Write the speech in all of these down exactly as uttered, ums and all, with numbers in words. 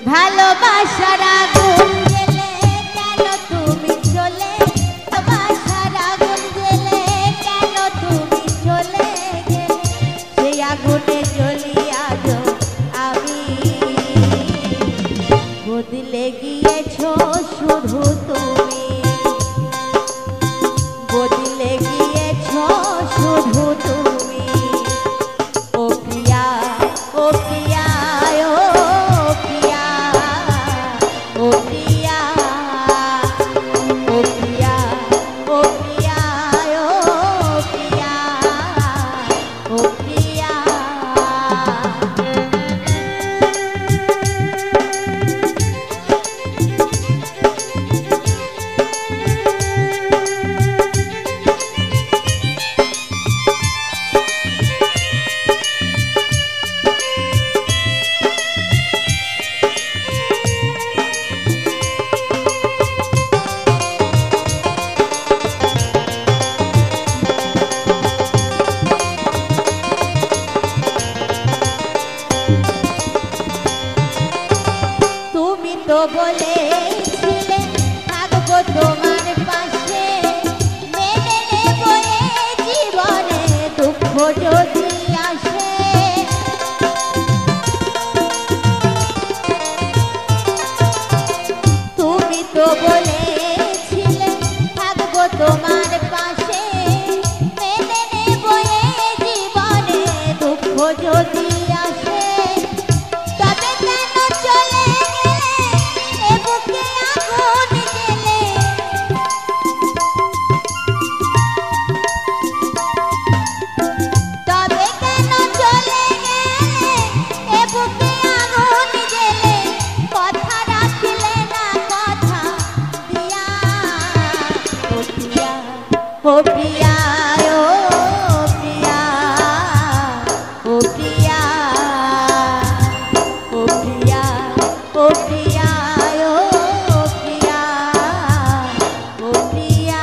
ভালোবাসার আগুন জ্বেলে কেন তুমি চলে, ভালোবাসার আগুন জ্বেলে কেন তুমি চলে গেলে, সেই আগুনে জ্বলি আজও আমি। বদলে গিয়েছো শুধু তুমি, বদলে গিয়েছো শুধু তুমি। ও প্রিয়া, ও প্রিয়া, ও প্রিয়া, ও প্রিয়া, ও প্রিয়া, ও প্রিয়া, ও প্রিয়া, ও প্রিয়া। তো বলেছিলে থাকবো তোমার পাশে, মেনে নেব এই জীবনে দুঃখ যদি আসে। তুমি তো বলেছিলে থাকবো তোমার পাশে, মেনে নেব এই জীবনে দুঃখ যদি আসে। তবে কেন চলে ও প্রিয়া, ও প্রিয়া, ও প্রিয়া, ও প্রিয়া, ও প্রিয়া, ও প্রিয়া, ও প্রিয়া।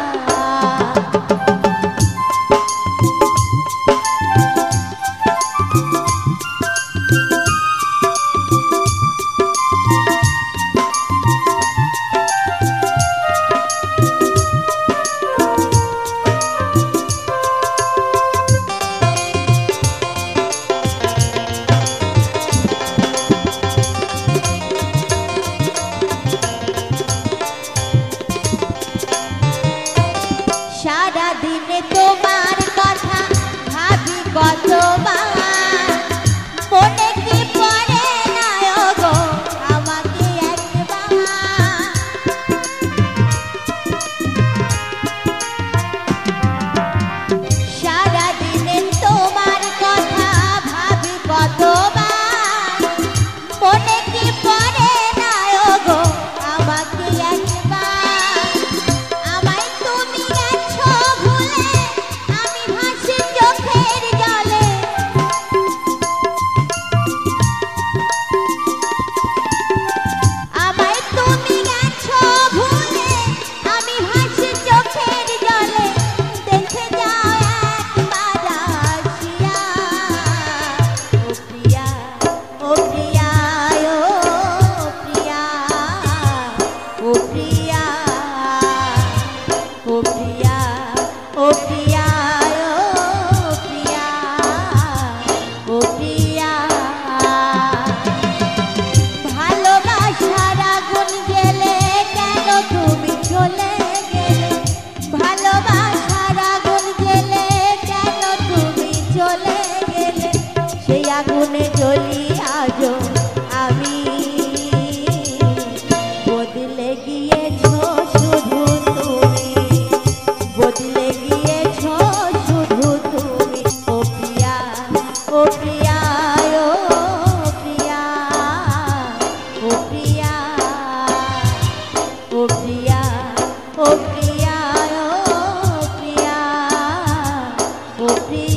সারা দিনে তোমার কথা ভাবি কতবার, মনে কি পড়ে না গো আমাকে একবার। সারা দিনে তোমার কথা ভাবি কতবার, মনে কি পড়ে না গো আমাকে একবার। আগুনে জ্বলি আজও আমি। বদলে গিয়েছো শুধু তুমি, বদলে গিয়েছো শুধু তুমি। ও প্রিয়া, ও প্রিয়া, ও প্রিয়া, ও প্রিয়া, ও প্রিয়া, ও প্রিয়া, ও প্রিয়া, ও প্রিয়া।